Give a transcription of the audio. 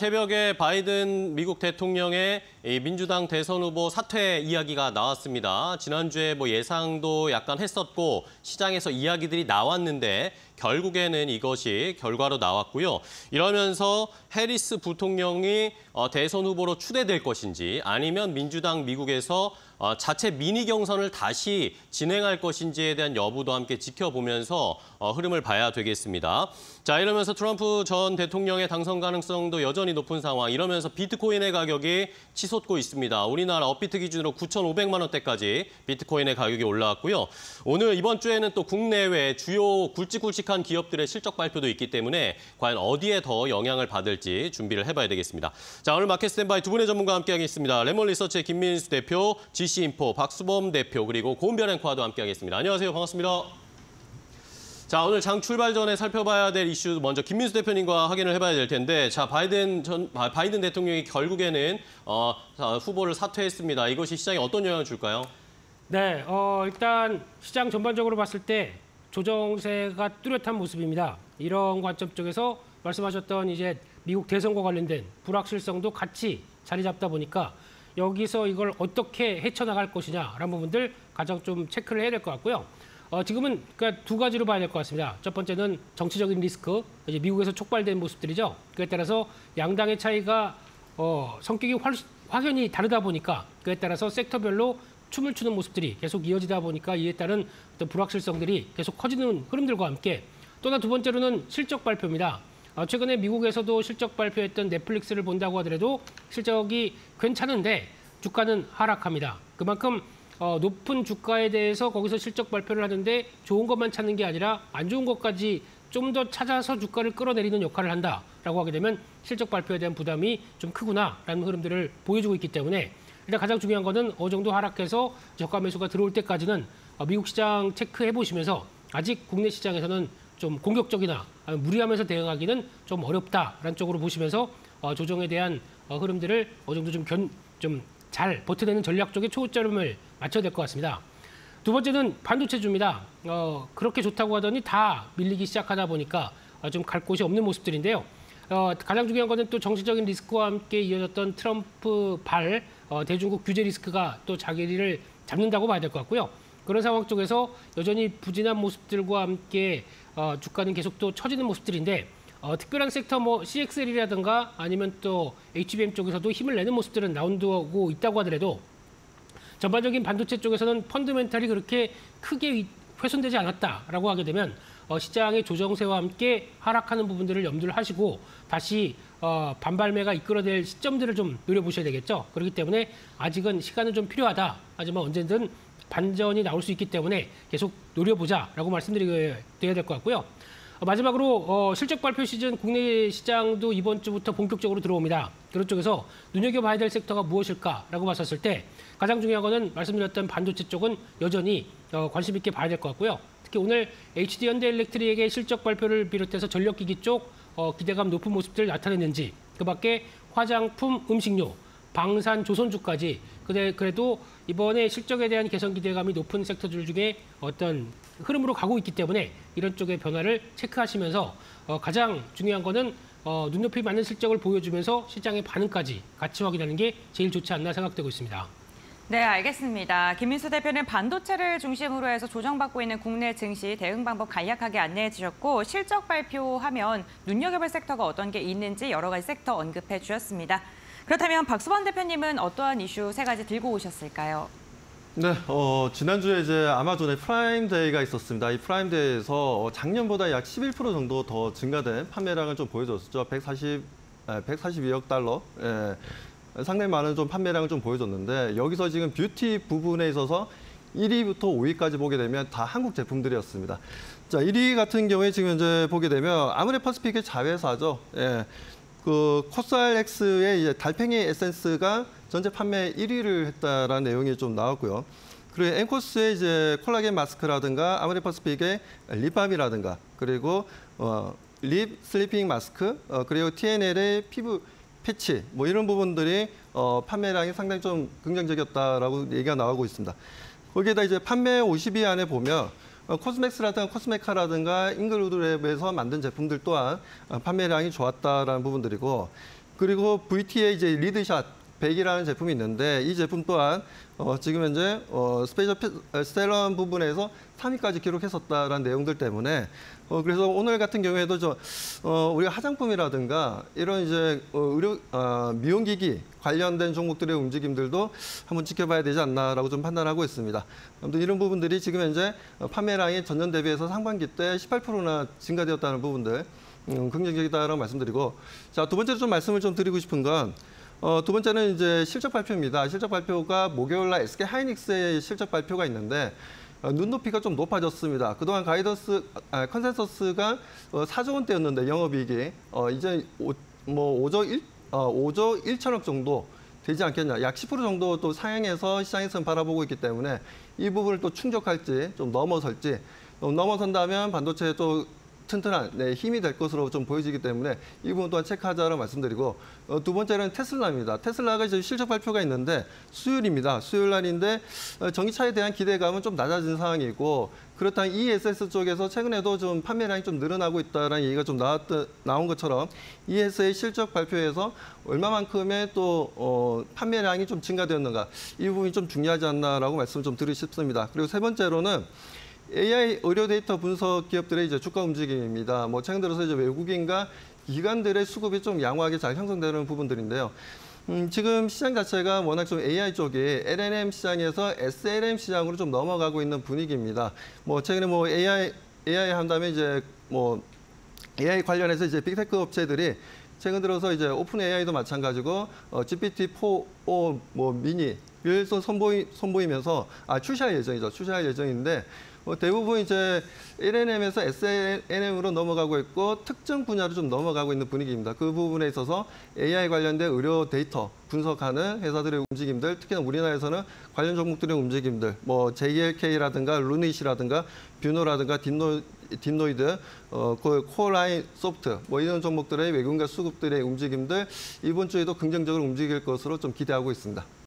새벽에 바이든 미국 대통령의 민주당 대선 후보 사퇴 이야기가 나왔습니다. 지난주에 예상도 약간 했었고 시장에서 이야기들이 나왔는데 결국에는 이것이 결과로 나왔고요. 이러면서 해리스 부통령이 대선 후보로 추대될 것인지 아니면 민주당 미국에서 자체 미니 경선을 다시 진행할 것인지에 대한 여부도 함께 지켜보면서 흐름을 봐야 되겠습니다. 자, 이러면서 트럼프 전 대통령의 당선 가능성도 여전히 높은 상황. 이러면서 비트코인의 가격이 치솟고 있습니다. 우리나라 업비트 기준으로 9,500만 원대까지 비트코인의 가격이 올라왔고요. 오늘 이번 주에는 또 국내외 주요 굵직굵직한 기업들의 실적 발표도 있기 때문에 과연 어디에 더 영향을 받을지 준비를 해봐야 되겠습니다. 자, 오늘 마켓 스탠바이 두 분의 전문가와 함께하겠습니다. 레몬 리서치의 김민수 대표, GC인포 박수범 대표, 그리고 고은별 앵커와도 함께하겠습니다. 안녕하세요. 반갑습니다. 자, 오늘 장 출발 전에 살펴봐야 될 이슈 먼저 김민수 대표님과 확인을 해봐야 될 텐데, 자, 바이든 대통령이 결국에는 후보를 사퇴했습니다. 이것이 시장에 어떤 영향을 줄까요? 네, 일단 시장 전반적으로 봤을 때 조정세가 뚜렷한 모습입니다. 이런 관점 쪽에서 말씀하셨던 이제 미국 대선과 관련된 불확실성도 같이 자리 잡다 보니까 여기서 이걸 어떻게 헤쳐나갈 것이냐라는 부분들 가장 좀 체크를 해야 될 것 같고요. 지금은 그러니까 두 가지로 봐야 될 것 같습니다. 첫 번째는 정치적인 리스크, 이제 미국에서 촉발된 모습들이죠. 그에 따라서 양당의 차이가 성격이 확연히 다르다 보니까 그에 따라서 섹터별로 춤을 추는 모습들이 계속 이어지다 보니까 이에 따른 어떤 불확실성들이 계속 커지는 흐름들과 함께 또한 두 번째로는 실적 발표입니다. 최근에 미국에서도 실적 발표했던 넷플릭스를 본다고 하더라도 실적이 괜찮은데 주가는 하락합니다. 그만큼 높은 주가에 대해서 거기서 실적 발표를 하는데 좋은 것만 찾는 게 아니라 안 좋은 것까지 좀 더 찾아서 주가를 끌어내리는 역할을 한다라고 하게 되면 실적 발표에 대한 부담이 좀 크구나라는 흐름들을 보여주고 있기 때문에 일단 가장 중요한 것은 어느 정도 하락해서 저가 매수가 들어올 때까지는 미국 시장 체크해 보시면서 아직 국내 시장에서는 좀 공격적이나 무리하면서 대응하기는 좀 어렵다라는 쪽으로 보시면서 조정에 대한 흐름들을 어느 정도 좀 잘 버텨내는 전략 쪽에 초점을 맞춰야 될 것 같습니다. 두 번째는 반도체주입니다. 그렇게 좋다고 하더니 다 밀리기 시작하다 보니까 좀 갈 곳이 없는 모습들인데요. 가장 중요한 것은 또 정치적인 리스크와 함께 이어졌던 트럼프 대중국 규제 리스크가 또 자기를 잡는다고 봐야 될 것 같고요. 그런 상황 쪽에서 여전히 부진한 모습들과 함께 주가는 계속 또 처지는 모습들인데 특별한 섹터 CXL이라든가 아니면 또 HBM 쪽에서도 힘을 내는 모습들은 나온다고 있다고 하더라도 전반적인 반도체 쪽에서는 펀더멘탈이 그렇게 크게 훼손되지 않았다라고 하게 되면 시장의 조정세와 함께 하락하는 부분들을 염두를 하시고 다시 반발매가 이끌어낼 시점들을 좀 노려보셔야 되겠죠. 그렇기 때문에 아직은 시간은 좀 필요하다. 하지만 언제든 반전이 나올 수 있기 때문에 계속 노려보자라고 말씀드려야 될 것 같고요. 마지막으로 실적 발표 시즌 국내 시장도 이번 주부터 본격적으로 들어옵니다. 그런 쪽에서 눈여겨봐야 될 섹터가 무엇일까라고 봤었을 때 가장 중요한 거는 말씀드렸던 반도체 쪽은 여전히 관심 있게 봐야 될 것 같고요. 특히 오늘 HD 현대일렉트릭의 실적 발표를 비롯해서 전력기기 쪽 기대감 높은 모습들 나타냈는지 그밖에 화장품, 음식료, 방산, 조선주까지 그래도 이번에 실적에 대한 개선 기대감이 높은 섹터들 중에 어떤 흐름으로 가고 있기 때문에 이런 쪽의 변화를 체크하시면서 가장 중요한 거는 눈높이 맞는 실적을 보여주면서 시장의 반응까지 같이 확인하는 게 제일 좋지 않나 생각되고 있습니다. 네, 알겠습니다. 김민수 대표는 반도체를 중심으로 해서 조정받고 있는 국내 증시 대응 방법 간략하게 안내해 주셨고 실적 발표하면 눈여겨볼 섹터가 어떤 게 있는지 여러 가지 섹터 언급해 주셨습니다. 그렇다면 박수범 대표님은 어떠한 이슈 세 가지 들고 오셨을까요? 네, 지난주에 이제 아마존의 프라임데이가 있었습니다. 이 프라임데이에서 작년보다 약 11% 정도 더 증가된 판매량을 좀 보여줬었죠. 142억 달러. 예, 상당히 많은 좀 판매량을 좀 보여줬는데 여기서 지금 뷰티 부분에 있어서 1위부터 5위까지 보게 되면 다 한국 제품들이었습니다. 자, 1위 같은 경우에 지금 현재 보게 되면 아모레퍼시픽의 자회사죠. 예. 그 코스알엑스의 이제 달팽이 에센스가 전체 판매 1위를 했다라는 내용이 좀 나왔고요. 그리고 앵코스의 이제 콜라겐 마스크라든가 아모레퍼시픽의 립밤이라든가 그리고 립 슬리핑 마스크 그리고 TNL의 피부 패치 이런 부분들이 판매량이 상당히 좀 긍정적이었다라고 얘기가 나오고 있습니다. 거기에다 이제 판매 50위 안에 보면 코스맥스라든가 코스메카라든가 잉글우드랩에서 만든 제품들 또한 판매량이 좋았다라는 부분들이고 그리고 VT의 이제 리드샷 100이라는 제품이 있는데 이 제품 또한 지금 현재 스페셜 셀런 부분에서 3위까지 기록했었다라는 내용들 때문에 그래서 오늘 같은 경우에도 우리가 화장품이라든가 이런 이제 미용기기 관련된 종목들의 움직임들도 한번 지켜봐야 되지 않나라고 좀 판단하고 있습니다. 아무튼 이런 부분들이 지금 현재 판매량이 전년 대비해서 상반기 때 18%나 증가되었다는 부분들 긍정적이다라고 말씀드리고, 자, 두 번째로 좀 말씀을 좀 드리고 싶은 건 두 번째는 이제 실적 발표입니다. 실적 발표가 목요일 날 SK 하이닉스의 실적 발표가 있는데 눈높이가 좀 높아졌습니다. 그동안 컨센서스가 4조 원대였는데 영업이익이 이제 5조 1천억 정도 되지 않겠냐. 약 10% 정도 또 상향해서 시장에서는 바라보고 있기 때문에 이 부분을 또 충족할지 좀 넘어설지, 넘어선다면 반도체에 또 튼튼한 힘이 될 것으로 좀 보여지기 때문에 이 부분 또한 체크하자라고 말씀드리고, 두 번째는 테슬라입니다. 테슬라가 이제 실적 발표가 있는데 수요일입니다. 수요일 날인데 전기차에 대한 기대감은 좀 낮아진 상황이고, 그렇다면 ESS 쪽에서 최근에도 좀 판매량이 좀 늘어나고 있다는 얘기가 좀 나온 것처럼 ESS의 실적 발표에서 얼마만큼의 또 판매량이 좀 증가되었는가, 이 부분이 좀 중요하지 않나라고 말씀을 좀 드리고 싶습니다. 그리고 세 번째로는 AI 의료 데이터 분석 기업들의 이제 주가 움직임입니다. 최근 들어서 이제 외국인과 기관들의 수급이 좀 양호하게 잘 형성되는 부분들인데요. 지금 시장 자체가 워낙 좀 AI 쪽이 LLM 시장에서 SLM 시장으로 좀 넘어가고 있는 분위기입니다. 최근에 AI 한다면 이제 AI 관련해서 이제 빅테크 업체들이 최근 들어서 이제 오픈 AI도 마찬가지고 GPT-4 미니를 또 선보이면서 출시할 예정이죠. 출시할 예정인데 대부분 이제 LLM에서 SLM으로 넘어가고 있고 특정 분야로 좀 넘어가고 있는 분위기입니다. 그 부분에 있어서 AI 관련된 의료 데이터 분석하는 회사들의 움직임들, 특히나 우리나라에서는 관련 종목들의 움직임들, JLK라든가 루닛이라든가 뷰노라든가 딥노이드, 코어라인 소프트 이런 종목들의 외국인과 수급들의 움직임들 이번 주에도 긍정적으로 움직일 것으로 좀 기대하고 있습니다.